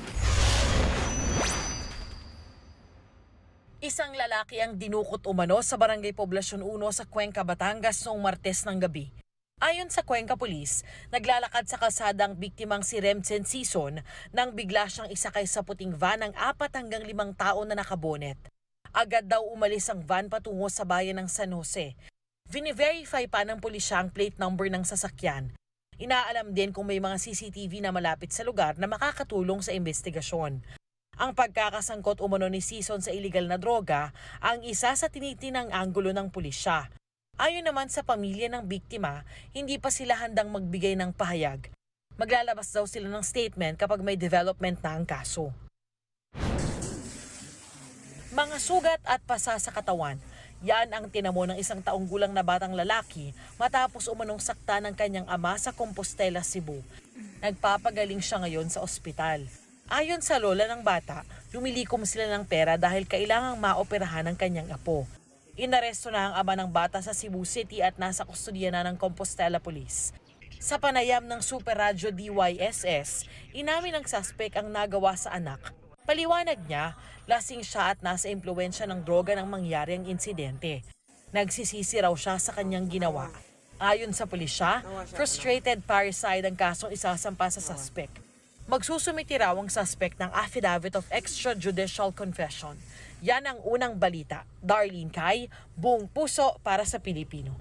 Isang lalaki ang dinukot umano sa Barangay Poblasyon 1 sa Cuenca, Batangas noong Martes ng gabi. Ayon sa Cuenca Police, naglalakad sa kalsada ang biktimang si Remsen Sison nang bigla siyang isakay sa puting van ng 4 hanggang 5 tao na nakabonet. Agad daw umalis ang van patungo sa bayan ng San Jose. Vini-verify pa ng pulisya ang plate number ng sasakyan. Inaalam din kung may mga CCTV na malapit sa lugar na makakatulong sa investigasyon. Ang pagkakasangkot umano ni Sison sa iligal na droga ang isa sa tinitinang anggulo ng pulisya. Ayon naman sa pamilya ng biktima, hindi pa sila handang magbigay ng pahayag. Maglalabas daw sila ng statement kapag may development na ang kaso. Mga sugat at pasa sa katawan, yan ang tinamo ng 1 taong gulang na batang lalaki matapos umanong sakta ng kanyang ama sa Compostela, Cebu. Nagpapagaling siya ngayon sa ospital. Ayon sa lola ng bata, lumilikom sila ng pera dahil kailangang maoperahan ang kanyang apo. Inaresto na ang ama ng bata sa Cebu City at nasa kustodiya na ng Compostela Police. Sa panayam ng Super Radyo DYSS, inamin ng suspect ang nagawa sa anak. Paliwanag niya, lasing siya at nasa impluwensya ng droga nang mangyari ang insidente. Nagsisisi raw siya sa kanyang ginawa. Ayon sa pulisya, frustrated parricide ang kasong isasampa sa suspect. Magsusumiti raw ang suspect ng affidavit of extrajudicial confession. Yan ang unang balita. Darlene Kai, buong puso para sa Pilipino.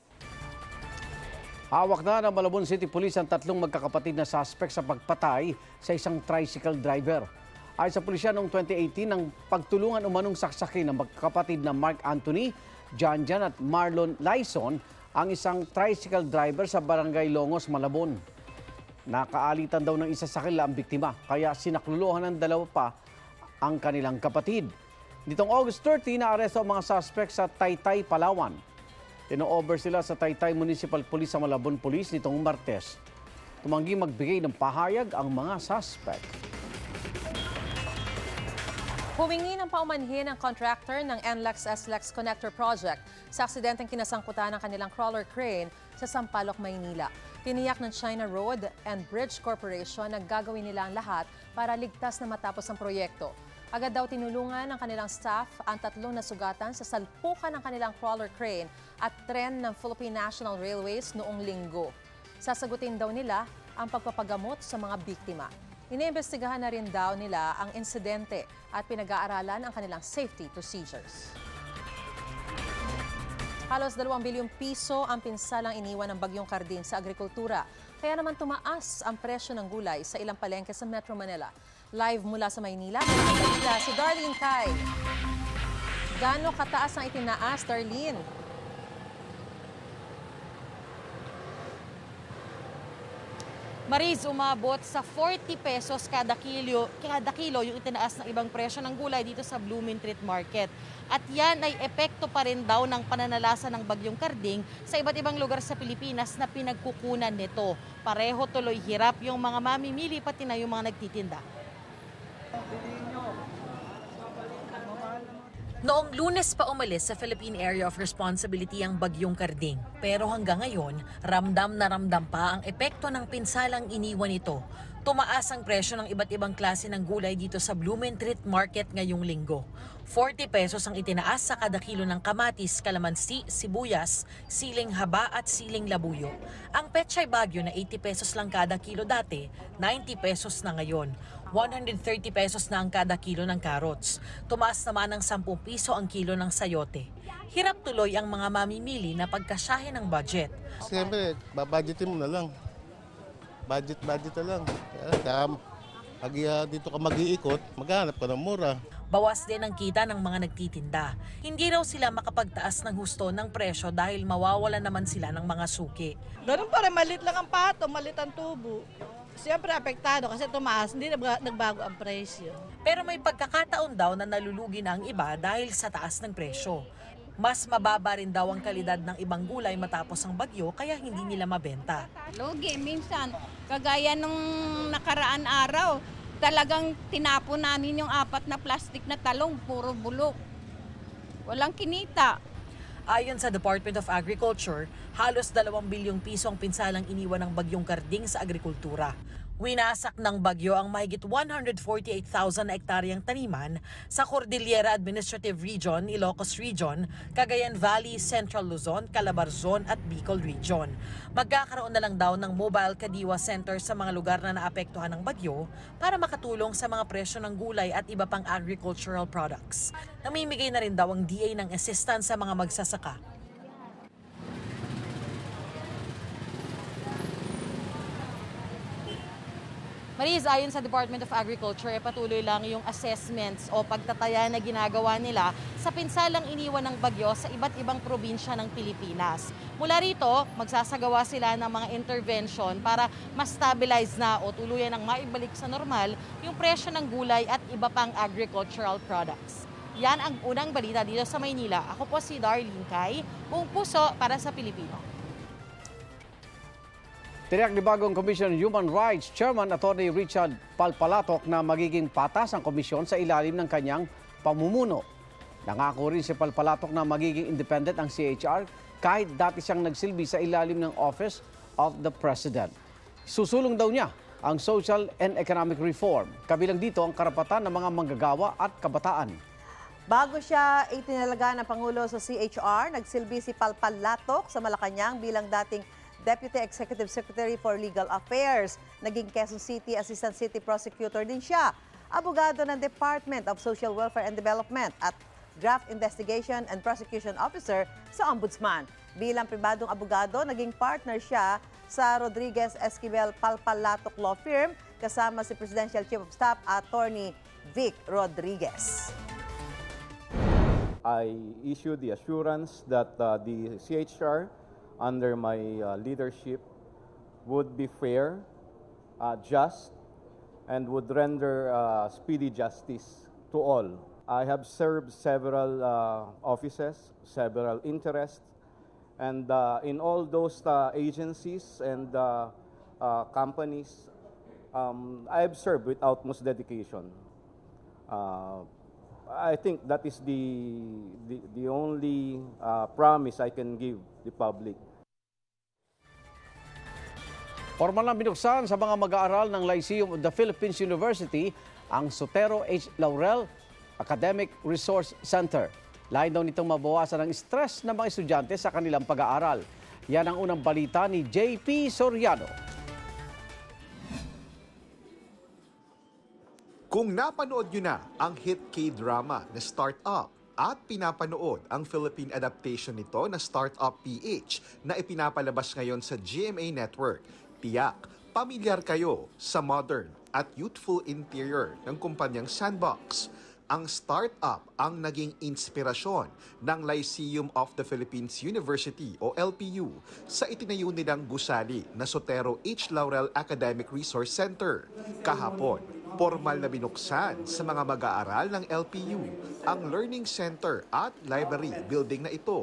Hawak na ng Malabon City Police ang 3 magkakapatid na suspect sa pagpatay sa isang tricycle driver. Ayon sa pulisya noong 2018, nang pagtulungan umanong saksakin ng magkakapatid na Mark Anthony, John at Marlon Lyson ang isang tricycle driver sa Barangay Longos, Malabon. Nakaalitan daw ng isa sa kanila ang biktima, kaya sinakluluhan ng 2 pa ang kanilang kapatid. Nitong August 30, naaresto ang mga suspect sa Taytay, Palawan. Tino-over sila sa Taytay Municipal Police sa Malabon Police nitong Martes. Tumanggi magbigay ng pahayag ang mga suspect. Humingi ng paumanhin ang contractor ng NLEX-SLEX Connector Project sa aksidenteng kinasangkutan ng kanilang crawler crane sa Sampaloc, Maynila. Tiniyak ng China Road and Bridge Corporation na gagawin nila ang lahat para ligtas na matapos ang proyekto. Agad daw tinulungan ng kanilang staff ang 3 nasugatan sa salpukan ng kanilang crawler crane at tren ng Philippine National Railways noong Linggo. Sasagutin daw nila ang pagpapagamot sa mga biktima. Iniimbestigahan na rin daw nila ang insidente at pinag-aaralan ang kanilang safety procedures. Halos 2 bilyong piso ang pinsalang iniwan ng Bagyong Karding sa agrikultura. Kaya naman tumaas ang presyo ng gulay sa ilang palengke sa Metro Manila. Live mula sa Maynila, si Darlene Kai. Gaano kataas ang itinaas, Darlene? Mariz, umabot sa 40 pesos kada kilo yung itinaas ng ibang presyo ng gulay dito sa Blooming Treat Market. At yan ay epekto pa rin daw ng pananalasa ng Bagyong Karding sa iba't ibang lugar sa Pilipinas na pinagkukunan nito. Pareho tuloy hirap yung mga mamimili pati na yung mga nagtitinda. Noong Lunes pa umalis sa Philippine Area of Responsibility ang Bagyong Karding. Pero hanggang ngayon, ramdam na ramdam pa ang epekto ng pinsalang iniwan ito. Tumaas ang presyo ng iba't ibang klase ng gulay dito sa Blooming Treat Market ngayong linggo. 40 pesos ang itinaas sa kada kilo ng kamatis, kalamansi, sibuyas, siling haba at siling labuyo. Ang pechay Bagyo na 80 pesos lang kada kilo dati, 90 pesos na ngayon. 130 pesos na ang kada kilo ng carrots. Tumaas naman ng 10 piso ang kilo ng sayote. Hirap tuloy ang mga mamimili na pagkasyahin ng budget. Siyempre, babudgetin mo na lang. Budget na lang. Kaya dito ka mag-iikot, maghanap ka ng mura. Bawas din ang kita ng mga nagtitinda. Hindi raw sila makapagtaas ng husto ng presyo dahil mawawala naman sila ng mga suki. Ganun pa rin, malit lang ang pato, malit ang tubo. Siyempre apektado kasi tumaas, hindi nagbago ang presyo. Pero may pagkakataon daw na nalulugi na ang iba dahil sa taas ng presyo. Mas mababa rin daw ang kalidad ng ibang gulay matapos ang bagyo kaya hindi nila mabenta. Lugi, minsan, kagaya nung nakaraan araw, Talagang tinapon namin yung 4 na plastic na talong, puro bulok. Walang kinita. Ayon sa Department of Agriculture, halos 2 bilyong piso ang pinsalang iniwan ng bagyong Karding sa agrikultura. Winasak ng bagyo ang mahigit 148,000 na ektaryang taniman sa Cordillera Administrative Region, Ilocos Region, Cagayan Valley, Central Luzon, Calabarzon at Bicol Region. Magkakaroon na lang daw ng mobile kadiwa center sa mga lugar na naapektuhan ng bagyo para makatulong sa mga presyo ng gulay at iba pang agricultural products. Namimigay na rin daw ang DA ng assistance sa mga magsasaka. Mariz, ayon sa Department of Agriculture, patuloy lang yung assessments o pagtataya na ginagawa nila sa pinsalang iniwan ng bagyo sa iba't ibang probinsya ng Pilipinas. Mula rito, magsasagawa sila ng mga intervention para mas stabilize na o tuluyan ng maibalik sa normal yung presyo ng gulay at iba pang agricultural products. Yan ang unang balita dito sa Maynila. Ako po si Darlene Kai, buong puso para sa Pilipino. Tiniyak ni bagong Commission on Human Rights Chairman Atty. Richard Palpalatok na magiging patas ang komisyon sa ilalim ng kanyang pamumuno. Nangako rin si Palpalatok na magiging independent ang CHR kahit dati siyang nagsilbi sa ilalim ng Office of the President. Susulong daw niya ang social and economic reform. Kabilang dito ang karapatan ng mga manggagawa at kabataan. Bago siya itinalaga ng Pangulo sa CHR, nagsilbi si Palpalatok sa Malacanang bilang dating Deputy Executive Secretary for Legal Affairs. Naging Quezon City Assistant City Prosecutor din siya. Abogado ng Department of Social Welfare and Development at Draft Investigation and Prosecution Officer sa Ombudsman. Bilang pribadong abogado, naging partner siya sa Rodriguez Esquivel Palpalatok Law Firm kasama si Presidential Chief of Staff Attorney Vic Rodriguez. I issued the assurance that the CHR under my leadership would be fair, just, and would render speedy justice to all. I have served several offices, several interests, and in all those agencies and companies, I have served with utmost dedication. I think that is the only promise I can give the public. Formal na binuksan sa mga mag-aaral ng Lyceum of the Philippines University ang Sotero H. Laurel Academic Resource Center. Lain daw nitong mabawasan ang stress ng mga estudyante sa kanilang pag-aaral. Yan ang unang balita ni JP Soriano. Kung napanood nyo na ang hit K-drama na Startup at pinapanood ang Philippine adaptation nito na Startup PH na ipinapalabas ngayon sa GMA Network, tiyak, pamilyar kayo sa modern at youthful interior ng kumpanyang Sandbox. Ang startup ang naging inspirasyon ng Lyceum of the Philippines University o LPU sa itinayo nilang gusali na Sotero H. Laurel Academic Resource Center. Kahapon, formal na binuksan sa mga mag-aaral ng LPU ang Learning Center at Library building na ito.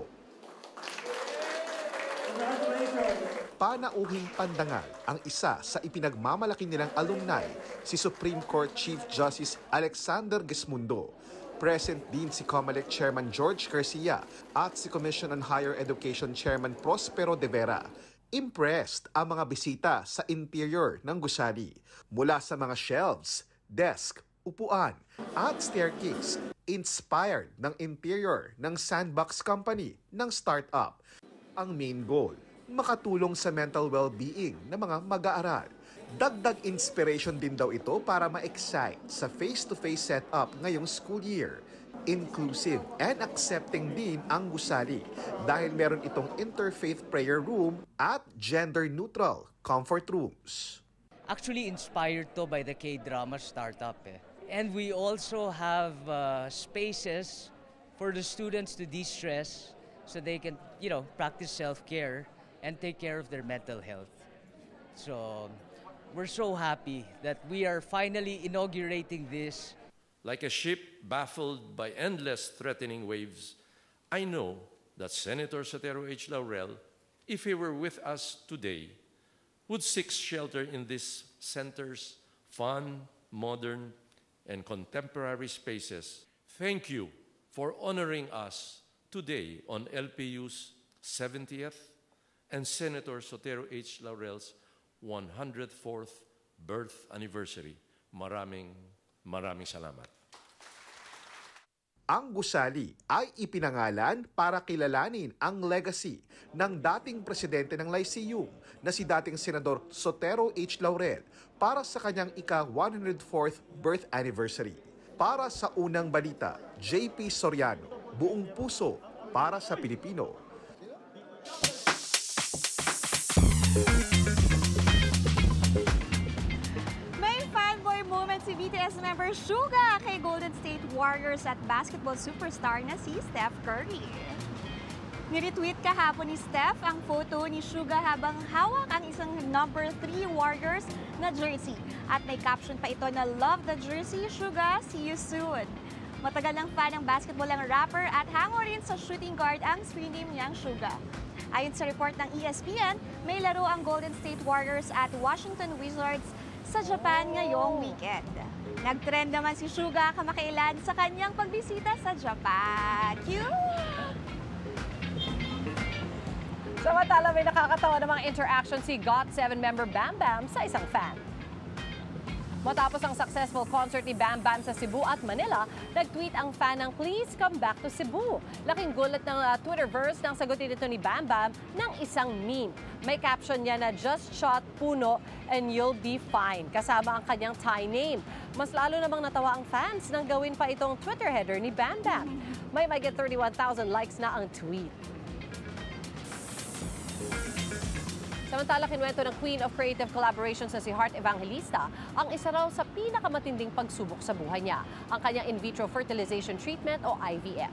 Panauhing pandangal ang isa sa ipinagmamalaki nilang alumni, si Supreme Court Chief Justice Alexander Gesmundo. Present din si COMELEC Chairman George Garcia at si Commission on Higher Education Chairman Prospero de Vera. Impressed ang mga bisita sa interior ng gusali. Mula sa mga shelves, desk, upuan at staircase, inspired ng interior ng Sandbox Company ng startup. Ang main goal, makatulong sa mental well-being ng mga mag-aaral. Dagdag inspiration din daw ito para ma-excite sa face-to-face setup ngayong school year. Inclusive and accepting din ang gusali dahil meron itong interfaith prayer room at gender-neutral comfort rooms. Actually inspired to by the K-drama Startup. And we also have spaces for the students to de-stress so they can, practice self-care and take care of their mental health. So we're so happy that we are finally inaugurating this. Like a ship baffled by endless threatening waves, I know that Senator Sotero H. Laurel, if he were with us today, would seek shelter in this center's fun, modern, and contemporary spaces. Thank you for honoring us today on LPU's 70th and Senator Sotero H. Laurel's 104th birth anniversary. Maraming salamat. Ang gusali ay ipinangalan para kilalanin ang legacy ng dating presidente ng Lyceum na si dating Senador Sotero H. Laurel para sa kanyang ika-104th birth anniversary. Para sa unang balita, JP Soriano, buong puso para sa Pilipino. Si BTS member Suga kay Golden State Warriors at basketball superstar na si Steph Curry. Niretweet kahapon ni Steph ang photo ni Suga habang hawak ang isang number 3 Warriors na jersey. At may caption pa ito na "Love the jersey, Suga, see you soon." Matagal ng fan ng basketball ang rapper at hango rin sa shooting guard ang screen name niyang Suga. Ayon sa report ng ESPN, may laro ang Golden State Warriors at Washington Wizards sa Japan ngayong weekend. Nag-trend naman si Suga kamakailan sa kanyang pagbisita sa Japan. Cute! Samantala, may nakakatawa namang interaction si GOT7 member Bam Bam sa isang fan. Matapos ang successful concert ni Bam Bam sa Cebu at Manila, nag-tweet ang fan ng "Please come back to Cebu." Laking gulat ng Twitterverse nang sagutin ito ni Bam Bam ng isang meme. May caption niya na "Just shot Puno and you'll be fine," kasama ang kanyang Thai name. Mas lalo namang natawa ang fans nang gawin pa itong Twitter header ni Bam Bam. May mahigit 31,000 likes na ang tweet. Samantala, kinuwento ng Queen of Creative Collaborations na si Heart Evangelista ang isa raw sa pinakamatinding pagsubok sa buhay niya, ang kanyang in vitro fertilization treatment o IVF.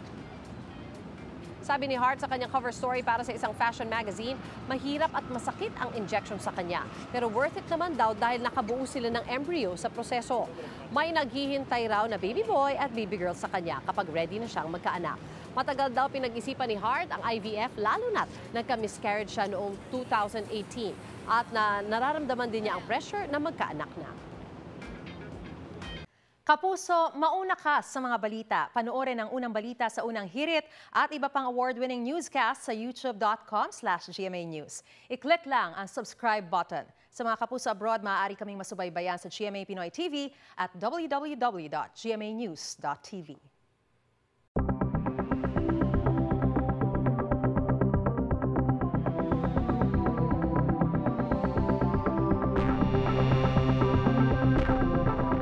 Sabi ni Heart sa kanyang cover story para sa isang fashion magazine, mahirap at masakit ang injection sa kanya. Pero worth it naman daw dahil nakabuo sila ng embryo sa proseso. May naghihintay raw na baby boy at baby girl sa kanya kapag ready na siyang magkaanak. Matagal daw pinag-isipan ni Heart ang IVF lalo na't nagka-miscarriage siya noong 2018 at nararamdaman din niya ang pressure na magkaanak na. Kapuso, mauna ka sa mga balita. Panoorin ang unang balita sa unang hirit at iba pang award-winning newscast sa youtube.com/GMA News. I-click lang ang subscribe button. Sa mga kapuso abroad, maaari kaming masubaybayan sa GMA Pinoy TV at www.gmanews.tv.